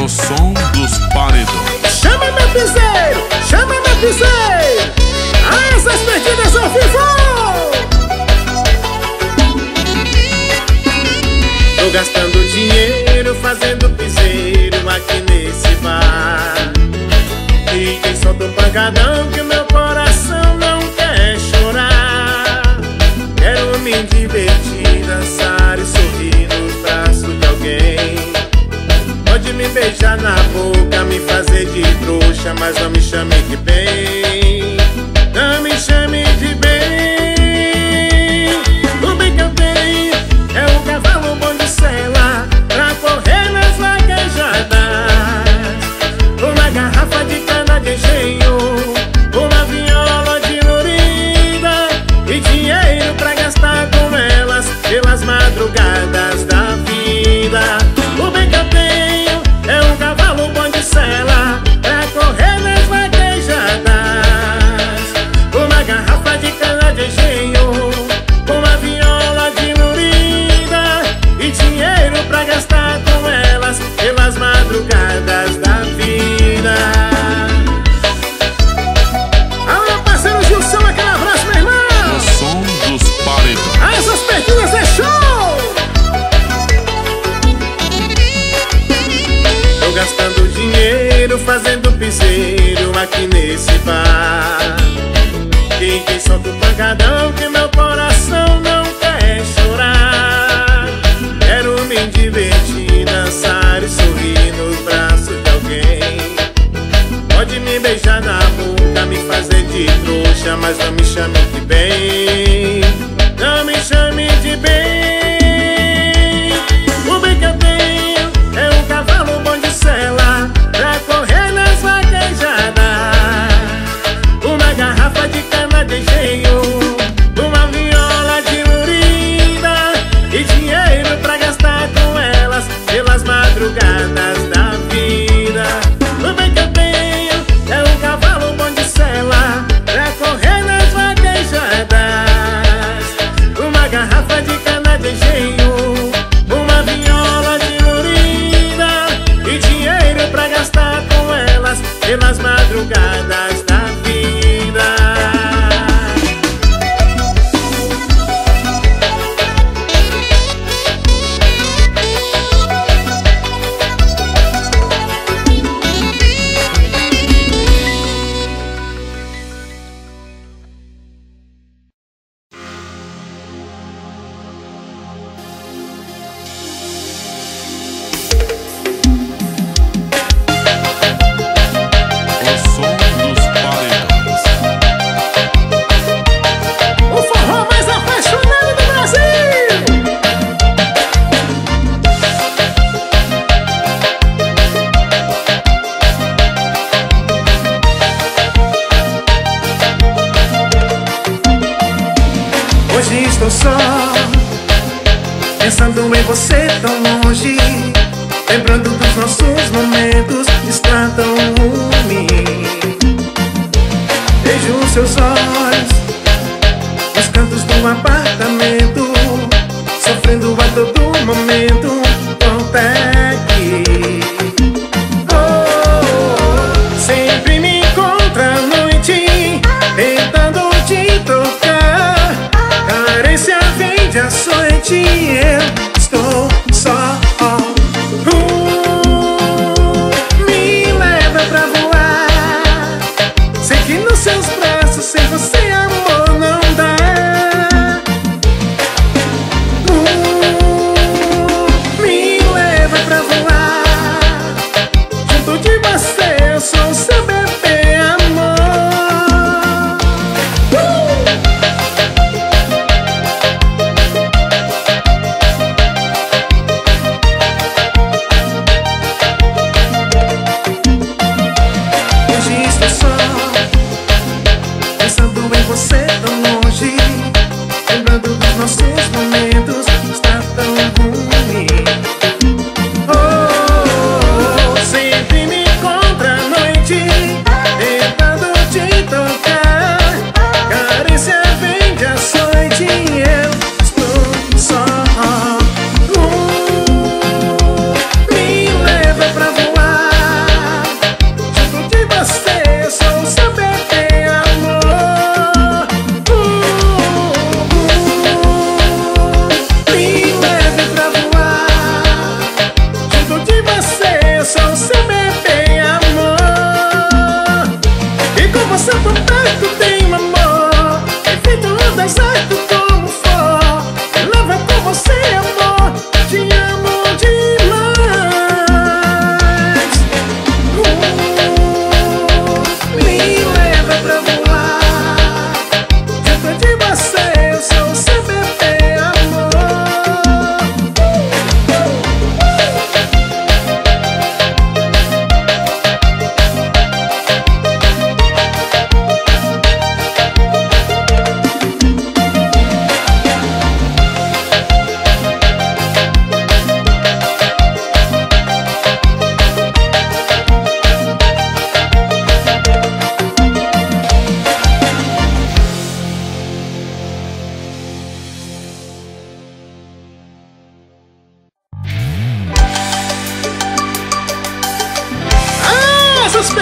O som dos paredões. Chama meu piseiro, chama meu piseiro. Essas perdidas ao vivo. Tô gastando dinheiro fazendo piseiro aqui nesse bar. E quem solta o pancadão que o meu coração não quer chorar. Quero me divertir, dançar e sorrir no braço de alguém. Pode me beijar na boca, me fazer de trouxa, mas não me chame de bem. Não me chame de bem. O bem que eu tenho é um cavalo bom de sela pra correr nas vaquejadas. Uma garrafa de cana de engenho, uma viola de lurida e dinheiro pra gastar com elas pelas madrugadas da vida. O bem que eu tenho é um cavalo bom de sela pra correr nas vaquejadas. Uma garrafa de cana de engenho, uma viola de lurida e dinheiro pra gastar com elas pelas madrugadas da vida. Alô, parceiro Gilson, aquele abraço, meu irmão. O som dos paredões. Essas perdidas é show. Tô gastando dinheiro fazendo piseiro aqui nesse bar. Quem solta o pancadão que meu coração não quer chorar. Quero me divertir, dançar e sorrir nos braços de alguém. Pode me beijar na boca, me fazer de trouxa, mas não me chame de bem. Não me chame de bem. O bem que eu tenho é um cavalo bom de sela pra correr nas vaquejadas. Uma garrafa de cana de engenho, uma viola de lurida e dinheiro pra gastar com elas pelas madrugadas da vida. O bem que eu tenho é um cavalo bom de sela pra correr nas vaquejadas. Uma garrafa de cana de engenho, uma viola de lurida e dinheiro pra gastar com elas pelas madrugadas da vida. O som dos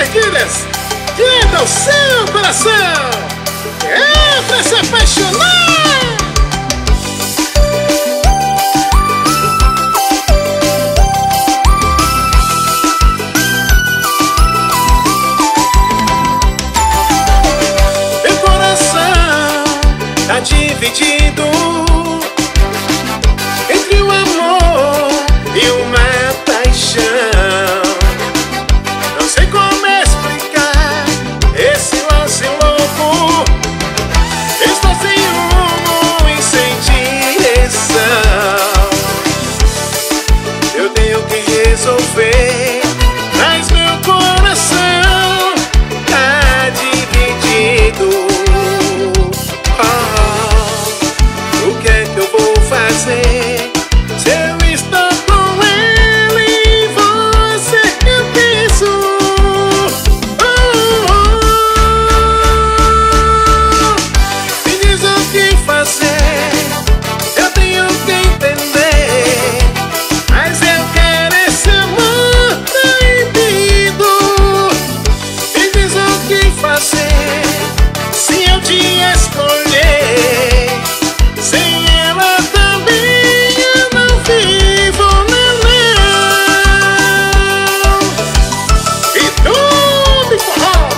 Partilhas direto ao seu coração. É pra se apaixonar. Meu coração tá dividido entre o amor e uma paixão. Não sei como explicar esse lance louco. Estou sem rumo e sem direção. Eu tenho que resolver, mas meu coração tá dividido. O que é que eu vou fazer? Se eu estou com ele e você que eu penso. Me diz o que fazer, eu tenho que entender, mas eu quero esse amor proibido. Me diz o que fazer, se eu te escolher, sem ela também eu não vivo, não. E tudo em forró.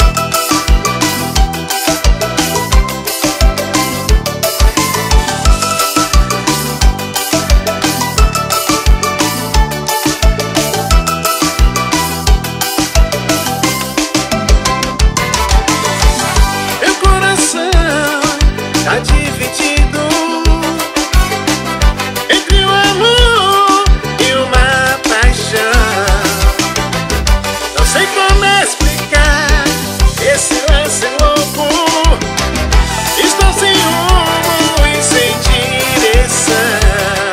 Meu coração tá dividido entre o amor e uma paixão. Não sei como explicar esse lance louco. Estou sem rumo e sem direção.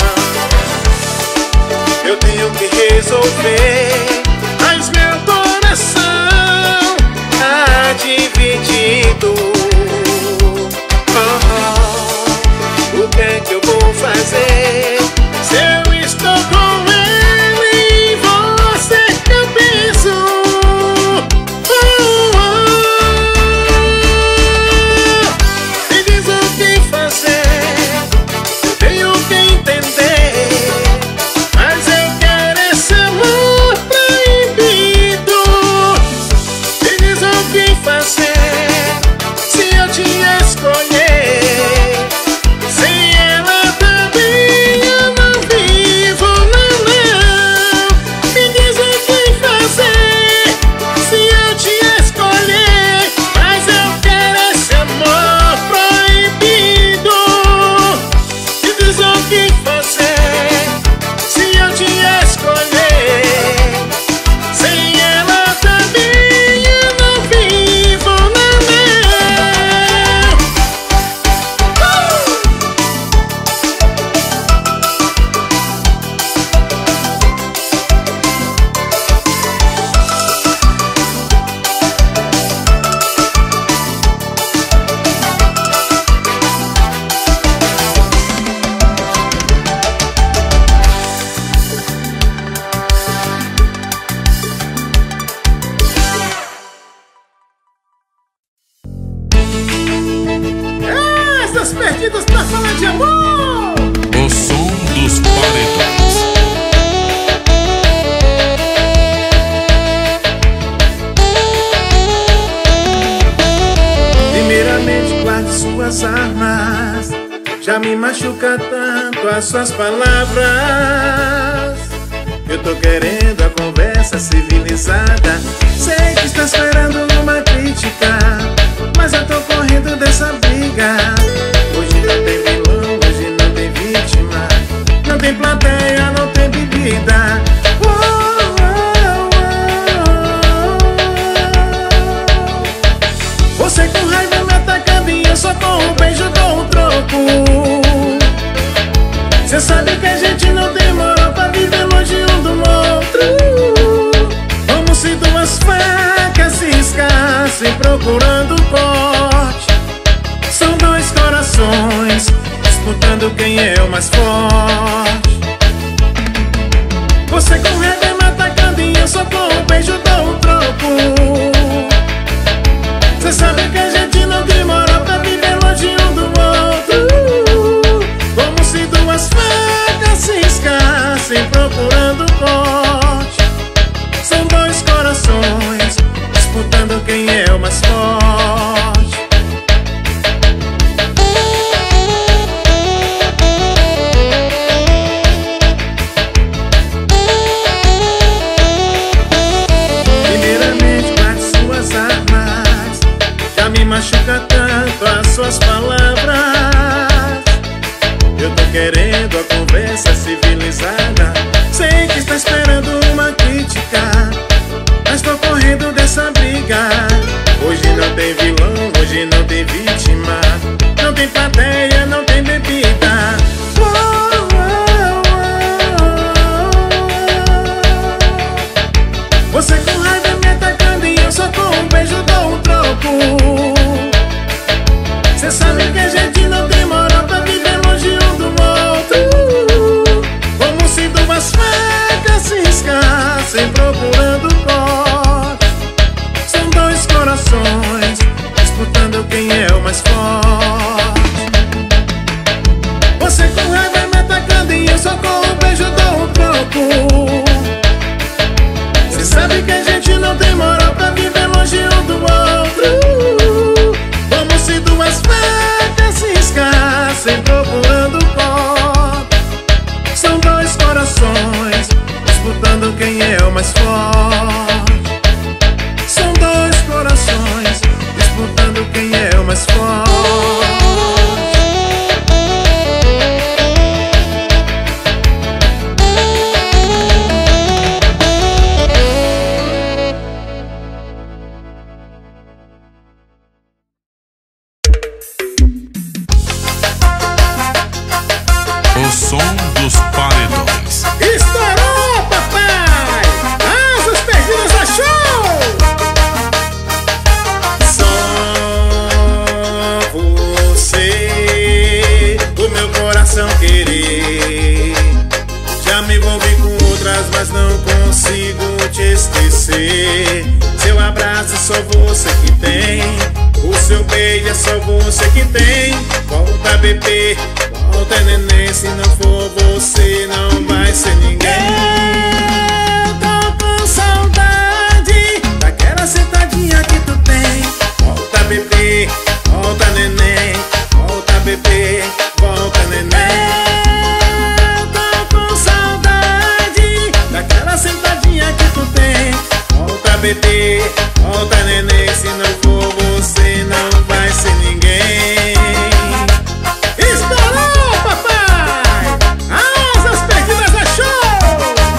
Eu tenho que resolver, mas meu coração tá dividido. O que é que eu vou fazer? Se eu estou com ele e você que eu penso. Me diz o que fazer, eu tenho que entender, mas eu quero esse amor proibido. Me diz o que fazer, se eu te escolher, sem ela também eu não vivo, não. Me diz o que fazer, se eu te escolher, mas eu quero esse amor proibido. Me diz o que fazer, se eu te escolher, sem ela também eu não vivo, não. Essas perdidas pra falar de amor. O som dos paredões. Primeiramente guarde suas armas, já me machuca tanto as suas palavras. Eu tô querendo a conversa civilizada. Sei que está esperando uma crítica, mas eu tô correndo dessa briga. Hoje não tem vilão, hoje não tem vítima, não tem plateia, não tem bebida. Você com raiva me atacando e eu só com um beijo dou um troco. Cê sabe que a gente não demorou pra viver longe um do outro. Como se duas facas se escassem procurando corte. São dois corações disputando quem é o mais forte. Você com raiva me atacando e eu só com um beijo dou um troco. disputando quem é o mais forte. Primeiramente guarde suas armas, já me machuca tanto as suas palavras. Eu tô querendo a conversa civilizada, sei que está esperando uma crítica, mas tô correndo dessa briga. Hoje não tem vilão, hoje não tem vítima, não tem plateia, não tem bebida. Você com raiva me atacando e eu só com um beijo dou um troco. Cê sabe que a gente não tem moral pra viver longe um do outro, como se duas facas se riscassem procurando corte. São dois corações disputando quem é o mais forte. Você com raiva me atacando e eu só com um beijo dou um troco. Cê sabe que a gente não tem moral pra viver longe um do outro, como se duas facas se riscassem procurando corte. São dois corações disputando quem é o mais forte. São dois corações disputando quem é o mais forte. O som dos paredões. Estourou, papai! Asas perdidas da show! Só você, o meu coração querer. Já me envolvi com outras, mas não consigo te esquecer. Seu abraço é só você que tem, o seu beijo é só você que tem. Volta, bebê, volta, neném, se não for você não vai ser ninguém. Eu tô com saudade daquela sentadinha que tu tem. Volta, bebê, volta, neném, volta, bebê, volta, neném. Eu tô com saudade daquela sentadinha que tu tem. Volta, bebê, volta, neném, se não for você não vai ser ninguém. Estourou, papai! Asas perdidas da show!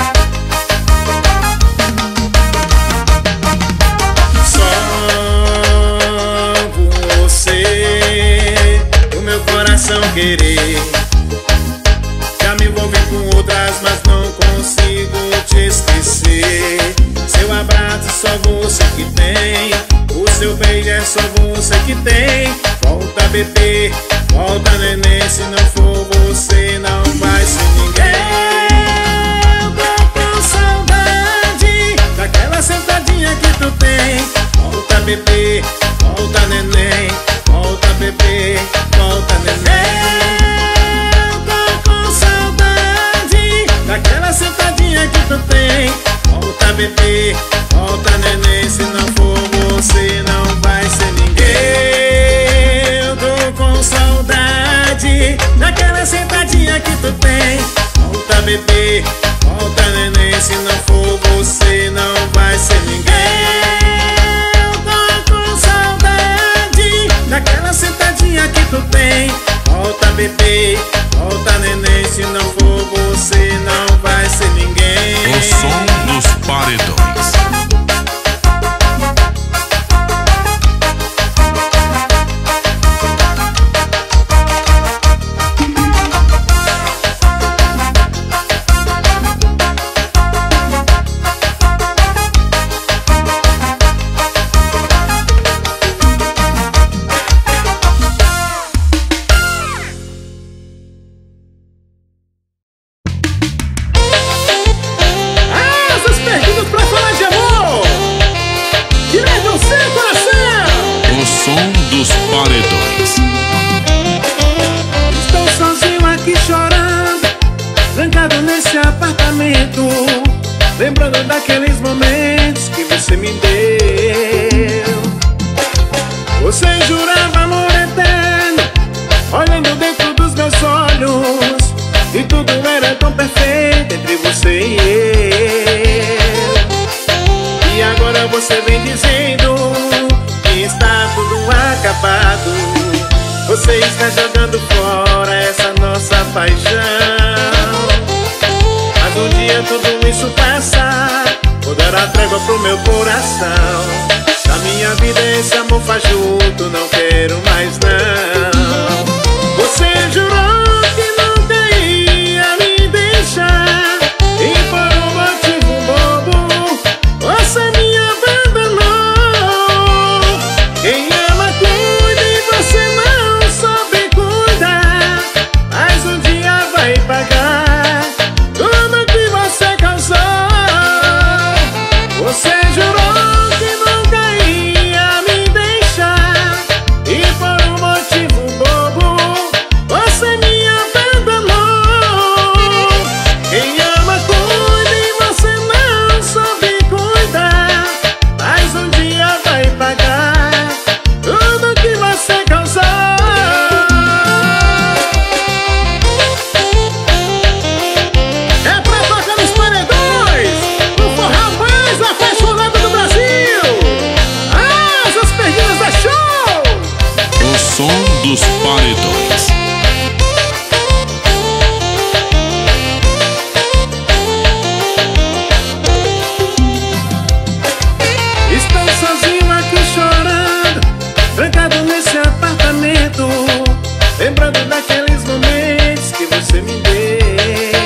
Só você, o meu coração querer. Já me envolvi com outras, mas não consigo te esquecer. Seu abraço é só você que tem, o seu beijo é só você que tem. Volta, bebê, volta, neném, se não for você não vai ser ninguém. Eu tô com saudade daquela sentadinha que tu tem. Volta, bebê, volta, neném, volta, bebê, volta, neném. Eu tô com saudade daquela sentadinha que tu tem. Volta, bebê, volta, neném, se não for você não vai ser ninguém. Eu tô com saudade daquela sentadinha que tu tem. Volta, bebê, volta, neném, se não for você não vai ser ninguém. Eu tô com saudade daquela sentadinha que tu tem. Volta, bebê, volta, neném, se não for você não vai ser ninguém. O som dos paredões. Lembrando daqueles momentos que você me deu. você vem dizendo que está tudo acabado. Você está jogando fora essa nossa paixão. Mas um dia tudo isso passar, vou dar a trégua pro meu coração. Na minha vida esse amor faz junto, não quero mais não. Você jurou que nunca ia me deixar, e por um motivo bobo você me abandonou. Quem ama cuida e você não soube cuidar, mas um dia vai pagar tudo que você causou. Você jurou que nunca ia me deixar, e por um motivo bobo você me abandonou. Quem ama cuida e você não soube cuidar, mas um dia vai pagar tudo que você causou. É pra tocar nos paredões, o forró mais apaixonado do Brasil, Asas Perdidas da Show! O som dos paredões. Estou sozinho aqui chorando, trancado nesse apartamento, lembrando daqueles momentos que você me deu.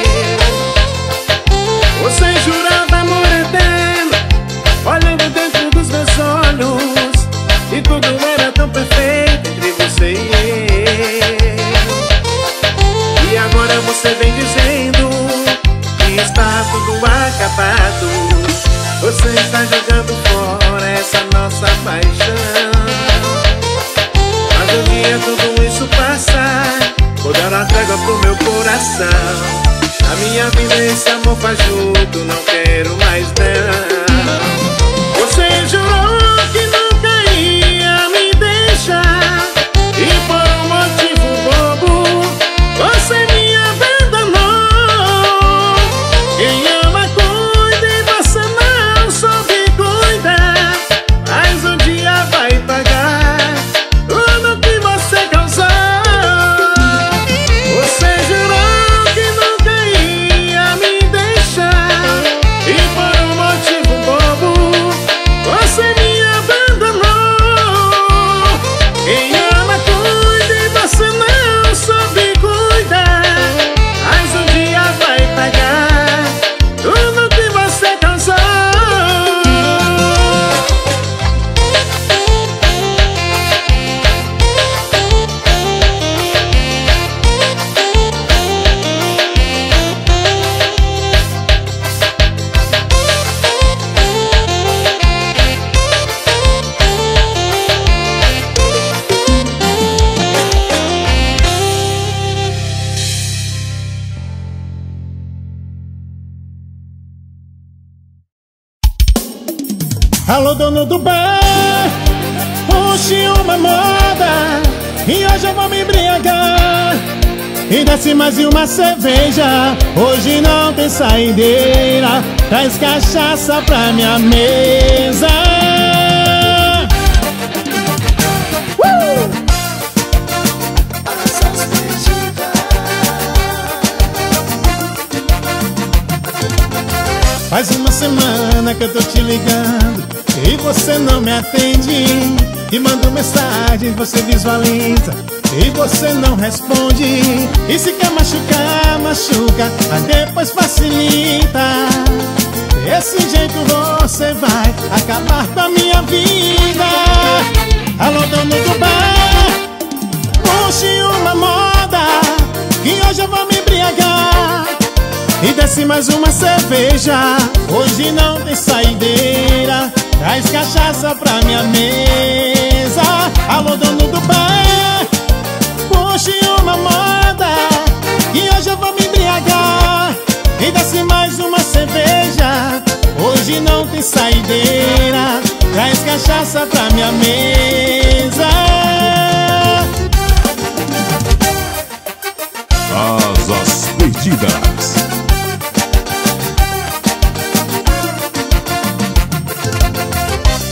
Você jurava amor eterno, olhando dentro dos meus olhos, e tudo era tão perfeito entre você e eu. E agora você vem dizendo que está tudo acabado. Você está jogando fora essa nossa paixão. Mas um dia tudo isso passar, vou dar uma trégua pro meu coração. Na minha vida esse amor faz junto, não quero mais não. Você jurou que nunca ia me deixar, e por um motivo bobo você me abandonou. Quem ama cuida e você não soube cuidar, mas um dia vai pagar tudo que você causou. Você jurou que nunca ia me deixar, e por um motivo bobo você me abandonou. Quem ama cuida e você não soube cuidar, mas um dia vai pagar tudo que você causou. Alô, dono do bar, puxe uma moda, e hoje eu vou me embriagar. E desce mais uma cerveja, hoje não tem saideira, traz cachaça pra minha mesa. Faz uma semana que eu tô te ligando e você não me atende. E mando mensagem, você visualiza e você não responde. E se quer machucar, machuca, mas depois facilita. Desse jeito você vai acabar com a minha vida. Alô, dono do bar, puxe uma moda, que hoje eu vou me embriagar. E desce mais uma cerveja, hoje não tem saideira, traz cachaça pra minha mesa. Alô, dono do bar, puxe uma moda, que hoje eu vou me embriagar. E desce mais uma cerveja, hoje não tem saideira, traz cachaça pra minha mesa. Asas Perdidas.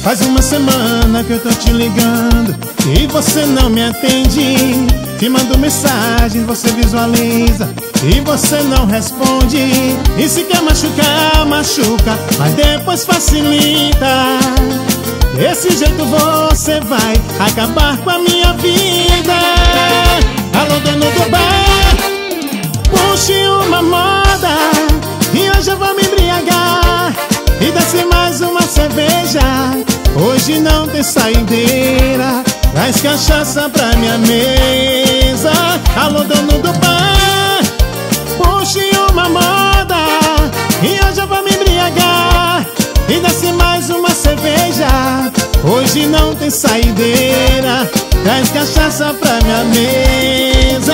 Faz uma semana que eu tô te ligando e você não me atende. Te mando mensagem, você visualiza e você não responde. E se quer machucar, machuca, mas depois facilita. Desse jeito você vai acabar com a minha vida. Alô, dono do bar, puxe uma moda e hoje eu vou me embriagar. E desce mais uma cerveja, hoje não tem saideira. Traz cachaça pra minha mesa. Alô, dono do bar, puxe uma moda e hoje eu vou me embriagar. E desce mais uma cerveja, hoje não tem saideira. Traz cachaça pra minha mesa.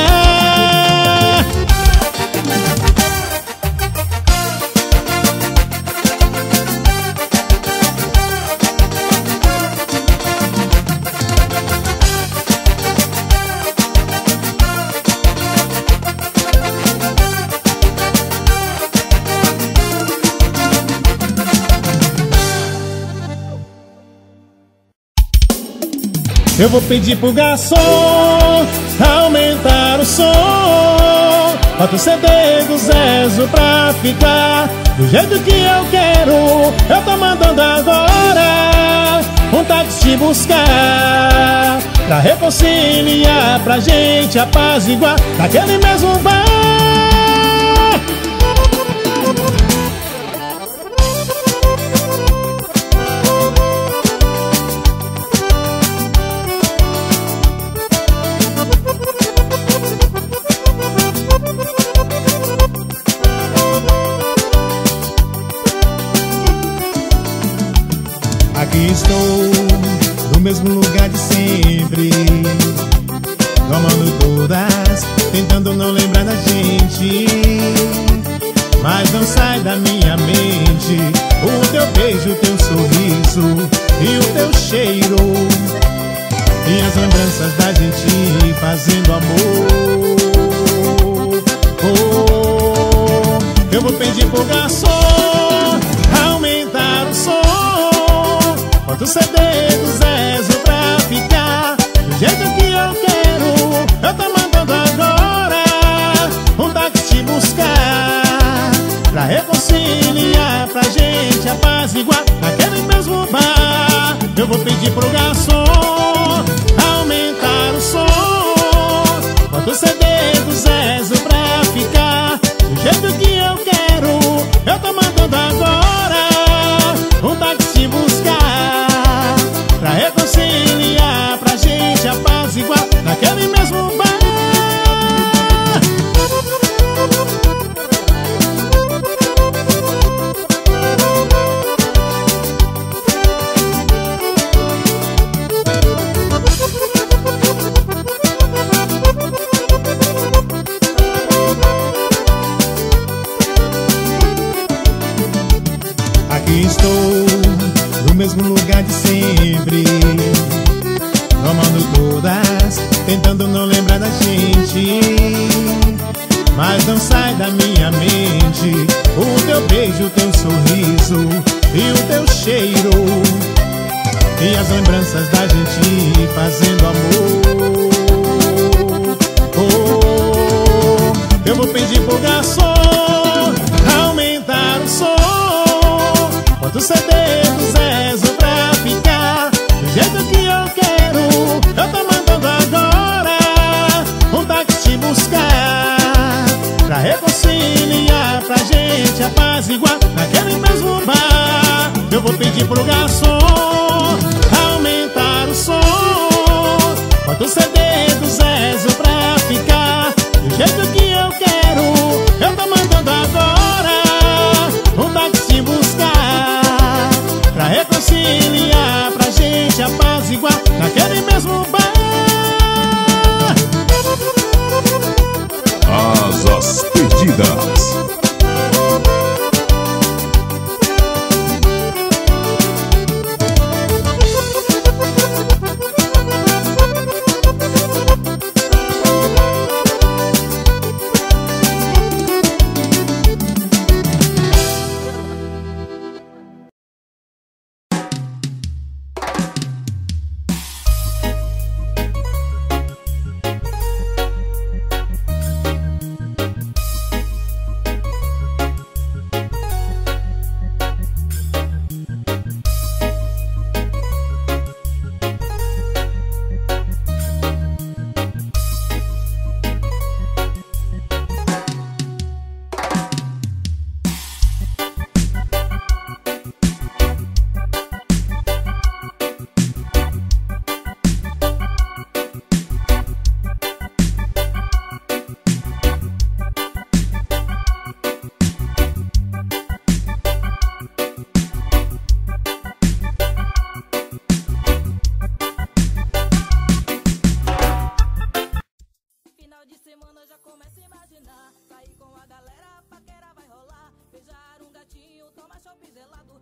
Eu vou pedir pro garçom aumentar o som. Bota o CD do Zezo pra ficar do jeito que eu quero. Eu tô mandando agora um táxi te buscar, pra reconciliar, pra gente apaziguar naquele mesmo bar. Aqui estou, no mesmo lugar de sempre, tomando todas, tentando não lembrar da gente. Mas não sai da minha mente o teu beijo, o teu sorriso e o teu cheiro, e as lembranças da gente fazendo amor. Eu vou pedir pro garçom aumentar o som. Bota o CD do Zezo pra ficar do jeito que eu quero. Eu tô mandando agora um táxi te buscar, pra reconciliar, pra gente apaziguar naquele mesmo bar. Eu vou pedir pro garçom aumentar o som. Bota o CD do Zezo pra ficar do jeito que eu quero. Eu tô mandando agora um táxi te buscar, pra reconciliar, pra gente apaziguar naquele mesmo bar. Aqui estou, no mesmo lugar de sempre, tomando todas, tentando não lembrar da gente. Mas não sai da minha mente o teu beijo, o teu sorriso e o teu cheiro, e as lembranças da gente fazendo amor. Eu vou pedir pro garçom aumentar o som. Bota o CD do Zezo pra ficar do jeito que eu quero. Eu tô mandando agora um táxi te buscar, pra reconciliar, pra gente apaziguar naquele mesmo bar. Eu vou pedir pro garçom aumentar o som. Bota o CD do Zezo pra ficar do jeito que eu quero. Eu tô mandando agora um táxi te buscar, pra reconciliar, pra gente apaziguar naquele mesmo bar. Asas Perdidas. afivelado